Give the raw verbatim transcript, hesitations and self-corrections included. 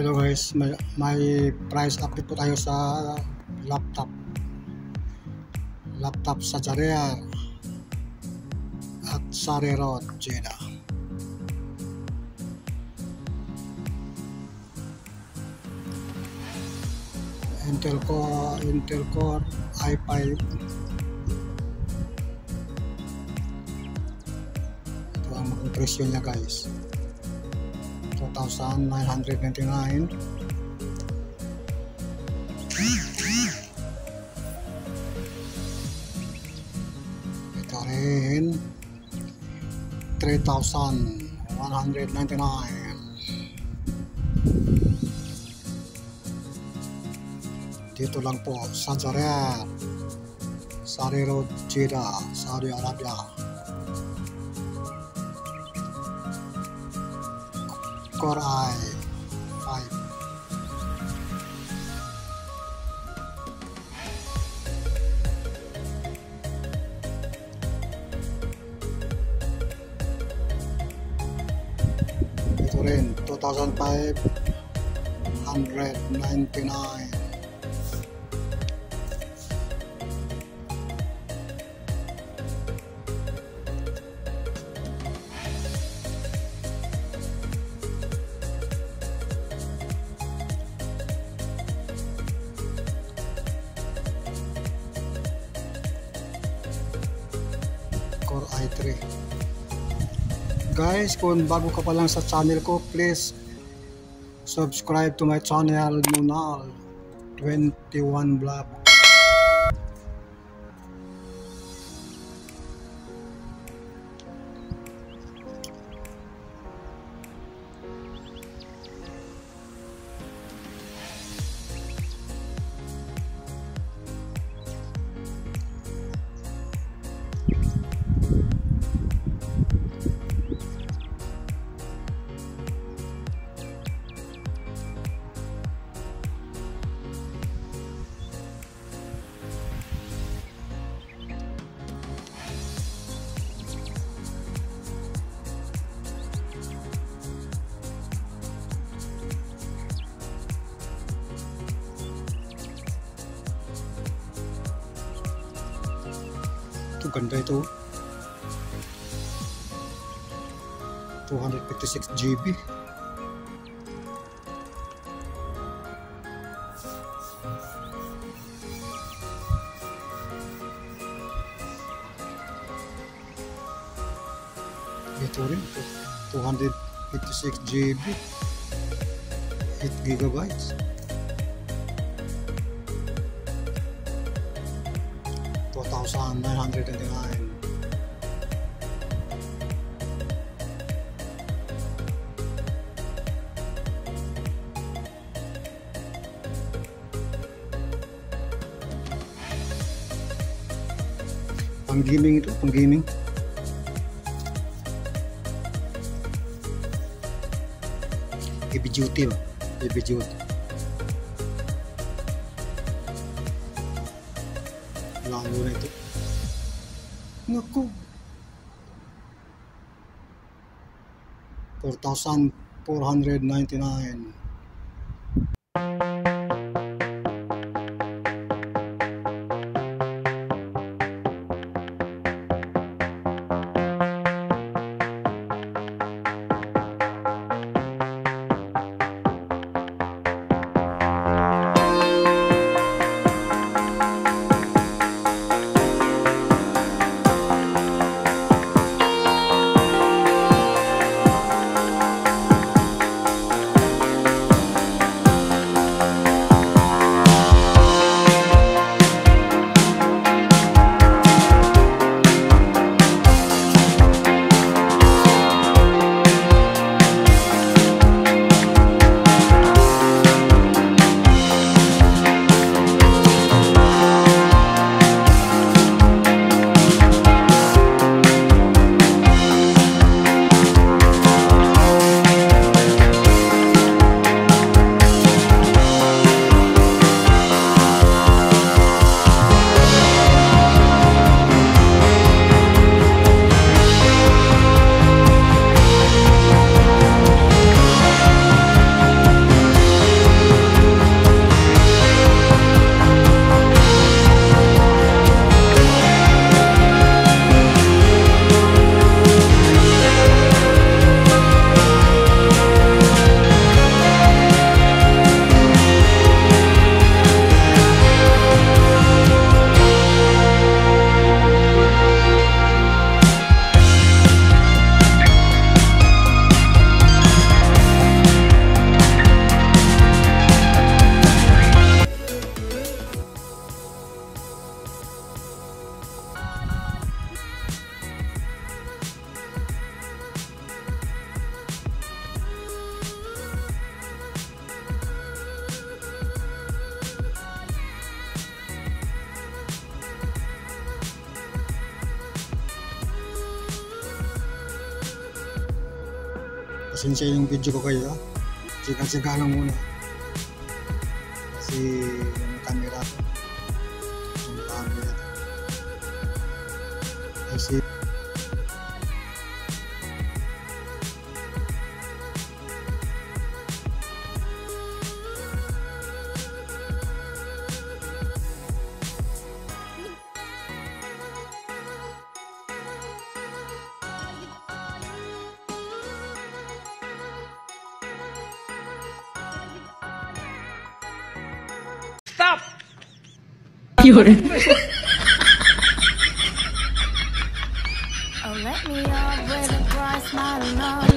Hello guys, may, may price update po tayo sa laptop laptop sa Jarier at Surrey Road, Jeddah. Intel Core, Intel Core i five. Ito ang maging presyo niya guys, two thousand nine hundred ninety-nine. Ito rin three thousand one hundred ninety-nine. Dito lang po sa Jarier, Surrey Road, Jeddah, Saudi Arabia. Core i five. Ito rin two thousand five hundred ninety-nine. Core i three. Guys, kung bago ka pa lang sa channel ko, please subscribe to my channel, Nunal twenty-one Vlog. Ito ganda ito, two fifty-six G B. Ito rin two fifty-six G B, eight gigabytes. two thousand nine hundred ninety-nine. Pang gaming ito, pang gaming. Heavy duty, heavy duty. Lango na ito. Naku, four thousand four hundred ninety-nine. pasensya yung video ko kayo. Siga-siga lang muna. Kasi yung camera ko. Yung camera. Kasi Stop! Yun. Oh, let me up with a bright smile and love.